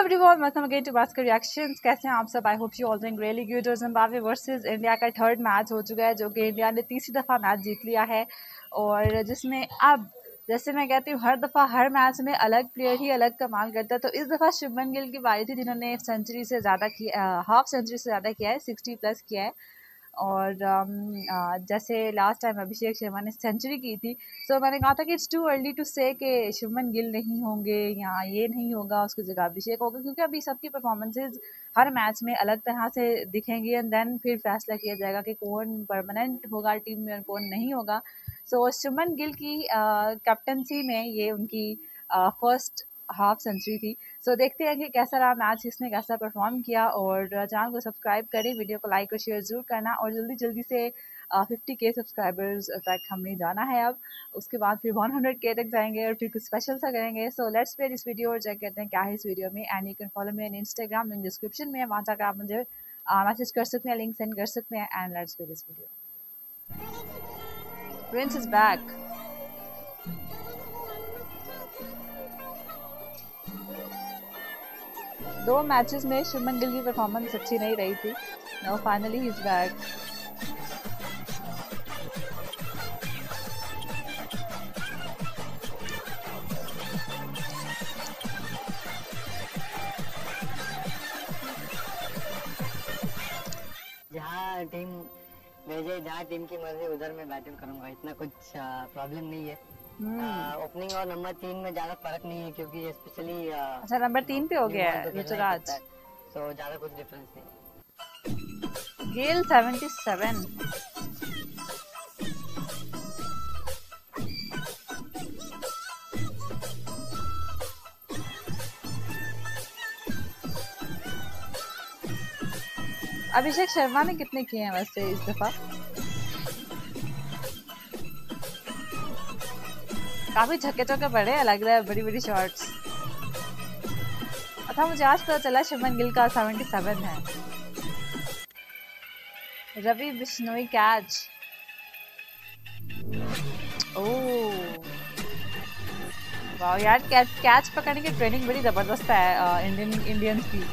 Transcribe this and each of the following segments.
everyone, welcome again to basket reactions. कैसे हैं आप सब? I hope you all doing really good. और जिम्बाब्वे वर्सेस इंडिया का थर्ड मैच हो चुका है, जो कि इंडिया ने तीसरी दफ़ा मैच जीत लिया है। और जिसमें अब जैसे मैं कहती हूँ, हर दफ़ा हर मैच में अलग प्लेयर ही अलग कमाल करता है। तो इस दफ़ा शुभमन गिल की बारी थी, जिन्होंने सेंचुरी से ज़्यादा किया, हाफ सेंचुरी से ज़्यादा किया है, 60+ किया है। और जैसे लास्ट टाइम अभिषेक शर्मा ने सेंचुरी की थी, तो मैंने कहा था कि इट्स टू अर्ली टू से कि शुभमन गिल नहीं होंगे या ये नहीं होगा, उसकी जगह अभिषेक होगा, क्योंकि अभी सबकी परफॉर्मेंसेज हर मैच में अलग तरह से दिखेंगी एंड देन फिर फैसला किया जाएगा कि कौन परमानेंट होगा टीम में और कौन नहीं होगा। सो शुभमन गिल की कैप्टनसी में ये उनकी फर्स्ट हाफ सेंचुरी थी। सो देखते हैं कि कैसा रहा मैच, किसने कैसा परफॉर्म किया। और चैनल को सब्सक्राइब करें, वीडियो को लाइक और शेयर ज़रूर करना। और जल्दी जल्दी से 50K सब्सक्राइबर्स तक हमें जाना है। अब उसके बाद फिर 100K तक जाएंगे और फिर कुछ स्पेशल सा करेंगे। So let's play this video और चेक करते हैं क्या है इस वीडियो में। And you can follow me on Instagram, link description में है, वहाँ जाकर आप मुझे मैसेज कर सकते हैं, लिंक सेंड कर सकते हैं। And let's play this video. Prince is back. दो मैचेस में शुभमन गिल की परफॉर्मेंस अच्छी नहीं रही थी। Now finally he is back. जहाँ टीम भेजे, जहाँ टीम की मर्जी उधर मैं बैटिंग करूंगा, इतना कुछ प्रॉब्लम नहीं है। ओपनिंग और नंबर 3 में ज्यादा फर्क नहीं है, क्योंकि स्पेशली अच्छा नंबर 3 पे हो गया है ऋतुराज, तो ज्यादा कुछ डिफरेंस नहीं। गेल 77। अभिषेक शर्मा ने कितने किए हैं वैसे इस दफा? काफी छक्के चौके पड़े हैं, लग रहा है, बड़ी बड़ी शॉट्स। अच्छा मुझे आज पता चला शुभमन गिल का 77 है। रवि बिश्नोई कैच। ओह वाह यार, कैच पकड़ने की ट्रेनिंग बड़ी जबरदस्त है इंडियंस की।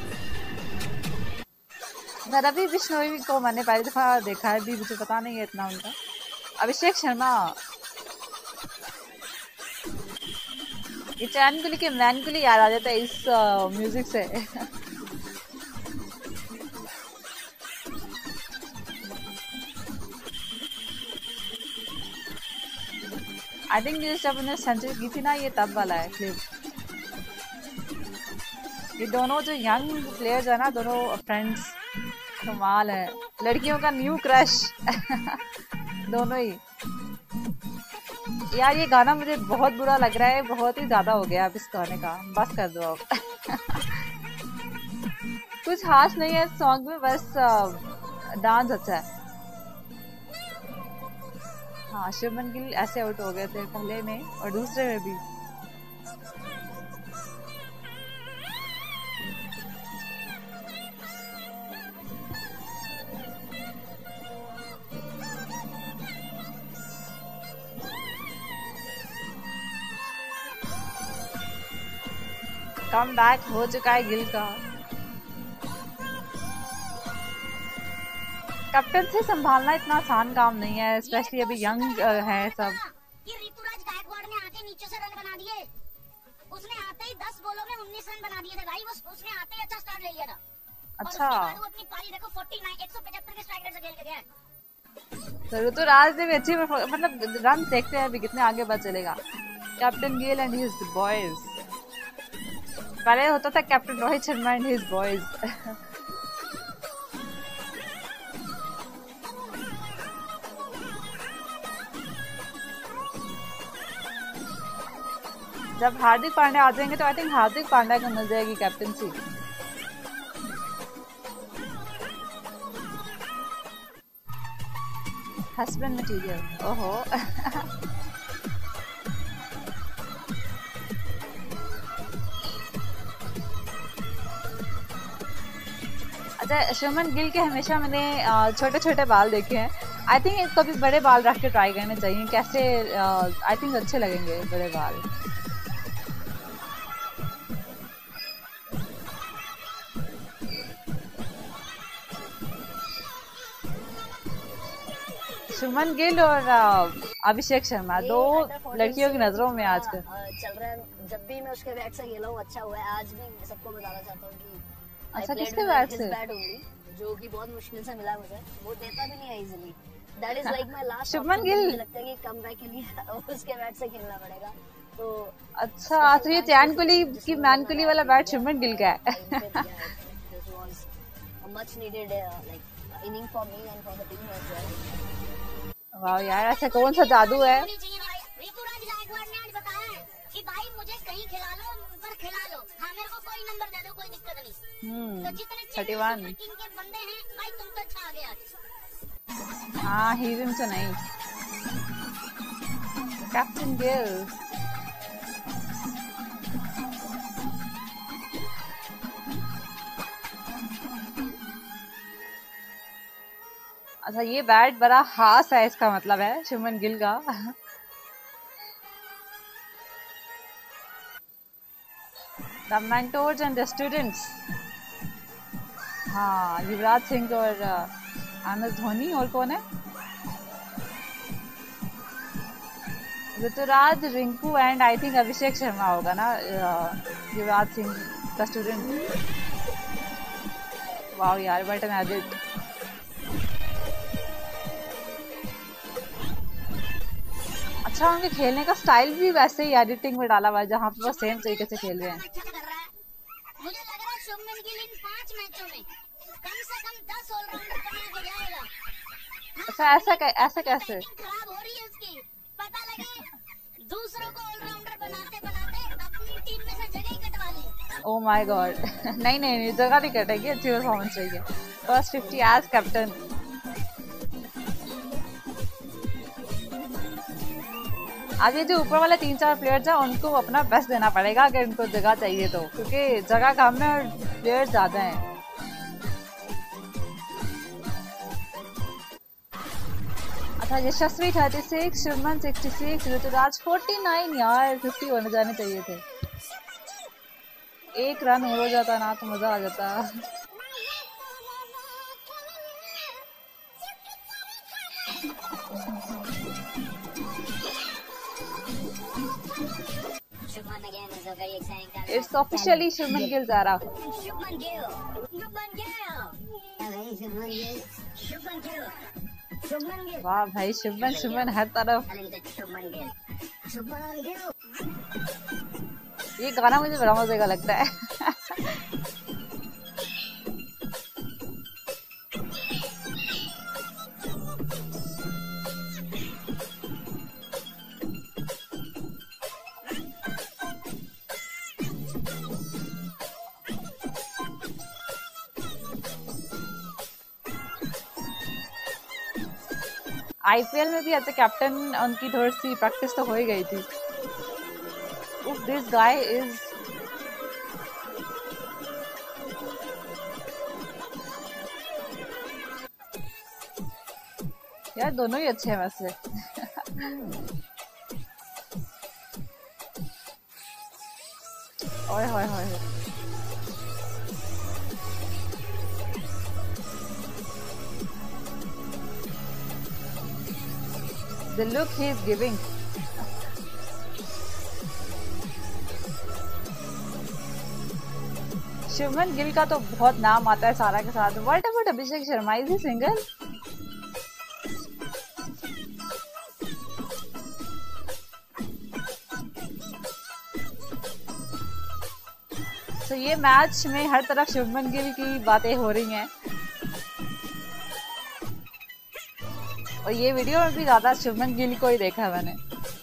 रवि बिश्नोई को मैंने पहली दफा देखा है, भी मुझे पता नहीं है इतना उनका। अभिषेक शर्मा, ये चैन को लेके मैन को लिए याद आ जाता है इस म्यूजिक से। आई थिंक जब उन्होंने सेंचुरी की थी ना, ये तब वाला है क्लिप। ये दोनों जो यंग प्लेयर्स है ना, दोनों फ्रेंड्स, कमाल है। लड़कियों का न्यू क्रश दोनों ही। यार ये गाना मुझे बहुत बुरा लग रहा है, बहुत ही ज्यादा हो गया अब इस गाने का, बस कर दो अब। कुछ खास नहीं है सॉन्ग में, बस डांस अच्छा है। हाँ शुभमन गिल ऐसे आउट हो गए थे पहले में और दूसरे में भी। कम बैक हो चुका है गिल का। कैप्टन से संभालना इतना आसान काम नहीं है, स्पेशली अभी यंग है सब। ये ऋतुराज गायकवाड़ ने आके नीचे से रन बना दिए। उसने आते ही 10 बॉलों में 19 रन बना दिए थे भाई। उसने आते ही अच्छा स्टार्ट ले लिया था। अच्छा, और उसके बाद वो अपनी पारी देखो 49 175 के स्ट्राइक रेट से खेल के गया है। तो ऋतुराज ने भी अच्छी मतलब रन देखते हैं अभी कितने आगे बढ़ चलेगा captain Gill and his boys. पहले होता था captain Rohit Sharma and his boys. जब हार्दिक पांड्या आ जाएंगे तो आई थिंक हार्दिक पांड्या को मिल जाएगी कैप्टनसी। हस्बैंड मटीरियल, ओहो। अच्छा शुभमन गिल के हमेशा मैंने छोटे छोटे बाल देखे हैं। आई थिंक कभी बड़े बाल रख के ट्राई करने चाहिए, कैसे आई थिंक अच्छे लगेंगे बड़े बाल। शुभमन गिल और अभिषेक शर्मा दो लड़कियों की नजरों में आजकल चल रहा है। जब भी मैं उसके बैट से खेला हूँ अच्छा हुआ है। आज भी सबको बताना चाहता हूँ कि अच्छा, किसके बैट से? बैट ओनली, जो कि बहुत मुश्किल से मिला मुझे। वो देता भी नहीं है easily. That is like my last. Shubman Gill, मुझे लगता है कि कमबैक के लिए उसके बैट से खेलना पड़ेगा। तो अच्छा, तो ये चैन कुली की मैनकुली वाला बैट शुभमन गिल का है। Much needed like inning for me and for the team as well. वाह यार, ऐसा कौन सा जादू है? ऋतुराज गायकवाड़ ने आज बताया है कि भाई मुझे कहीं खिला लो, पर खिला लो। हाँ, मेरे को कोई नंबर दे दो, कोई दिक्कत नहीं। तो जितने 31 टीम के बंदे हैं भाई, तुम तो छा गए आज। हाँ, हीरो तो नहीं। कैप्टन गिल, अच्छा ये बैट बड़ा खास है, इसका मतलब है शुभमन गिल का। The mentors and the students, हाँ, युवराज सिंह और MS धोनी, और कौन है? Ruturaj, Rinku and I think Abhishek Sharma होगा ना युवराज सिंह का स्टूडेंट। वाह यार, बट मैजिक। अच्छा, उनके खेलने का स्टाइल भी वैसे ही एडिटिंग में डाला हुआ है, जहाँ पे वो सेम तरीके से खेल रहे हैं। मुझे लग रहा है शुभमन गिल इन 5 मैचों में कम से कम 10 ऑलराउंडर बना के जाएगा। अच्छा, ऐसा कैसे? खराब हो रही है उसकी, पता लगे दूसरों को ऑलराउंडर बनाते बनाते अपनी टीम में से जगह ही कटवा ली। Oh my God. नहीं, जगह नहीं कटेगी, अच्छी परफॉर्मेंस रही है। First 50 as captain. अब ये जो ऊपर वाले 3-4 प्लेयर्स हैं, उनको अपना बेस्ट देना पड़ेगा अगर इनको जगह चाहिए तो, क्योंकि जगह कम है और प्लेयर्स ज्यादा हैं। अच्छा, यशस्वी 36, शुभमन 66, ऋतुराज 49। यार 50 होने जाने चाहिए थे। एक रन और हो जाता ना तो मजा आ जाता। इट्स ऑफिशियली शुभमन गिल जा रहा। वाह भाई, शुभमन हर तरफ। ये गाना मुझे बड़ा मजे का लगता है। IPL में भी ऐसे कैप्टन उनकी थोड़ी सी प्रैक्टिस तो हो ही गई थी। दिस गाय इज यार, दोनों ही अच्छे हैं वैसे। ओए होए होए, the look he is giving. Shubman Gill का तो बहुत नाम आता है सारा के साथ। What about Abhishek Sharma, is he single? तो ये मैच में हर तरफ शुभमन गिल की बातें हो रही हैं, और ये वीडियो में भी ज्यादा शुभमन गिल को ही देखा मैंने।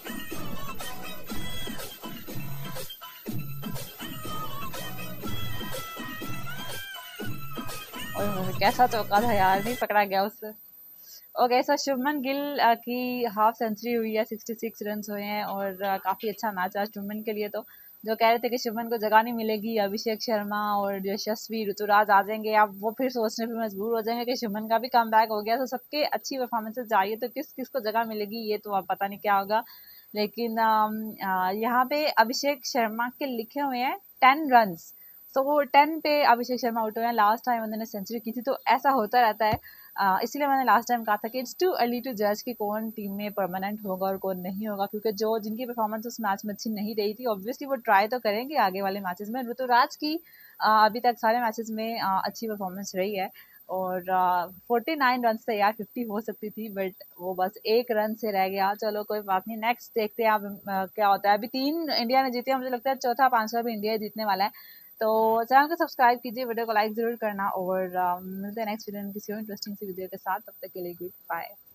और कैसा चौका था यार, नहीं पकड़ा गया उससे। ओके, सो शुभमन गिल की हाफ सेंचुरी हुई है, 66 रन हुए हैं, और काफी अच्छा मैच है शुभमन के लिए। तो जो कह रहे थे कि शुभमन को जगह नहीं मिलेगी, अभिषेक शर्मा और यशस्वी, ऋतुराज आ जाएंगे, अब वो फिर सोचने पे मजबूर हो जाएंगे कि शुभमन का भी कम बैक हो गया। तो सबके अच्छी परफॉर्मेंसेस जा रही है, तो किस किस को जगह मिलेगी ये तो अब पता नहीं क्या होगा। लेकिन यहाँ पे अभिषेक शर्मा के लिखे हुए हैं 10 रन, सो 10 पे अभिषेक शर्मा आउट हुए हैं। लास्ट टाइम उन्होंने सेंचुरी की थी, तो ऐसा होता रहता है। इसलिए मैंने लास्ट टाइम कहा था कि इट्स टू अर्ली टू जज कि कौन टीम में परमानेंट होगा और कौन नहीं होगा, क्योंकि जो जिनकी परफॉर्मेंस उस मैच में अच्छी नहीं रही थी ऑब्वियसली वो ट्राई तो करेंगे आगे वाले मैचेस में। ऋतुराज की अभी तक सारे मैचेस में अच्छी परफॉर्मेंस रही है, और 49 रन से यार 50 हो सकती थी, बट वो बस एक रन से रह गया। चलो कोई बात नहीं, नेक्स्ट देखते हैं अब क्या होता है। अभी 3 इंडिया ने जीते, मुझे लगता है चौथा 5वां भी इंडिया जीतने वाला है। तो चैनल को सब्सक्राइब कीजिए, वीडियो को लाइक जरूर करना, और मिलते हैं नेक्स्ट वीडियो में किसी और इंटरेस्टिंग सी वीडियो के साथ। तब तक के लिए गुड बाय।